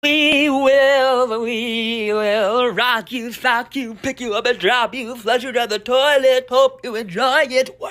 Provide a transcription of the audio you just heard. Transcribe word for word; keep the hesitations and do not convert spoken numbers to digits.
We will, we will rock you, sock you, pick you up and drop you, flush you down the toilet. Hope you enjoy it.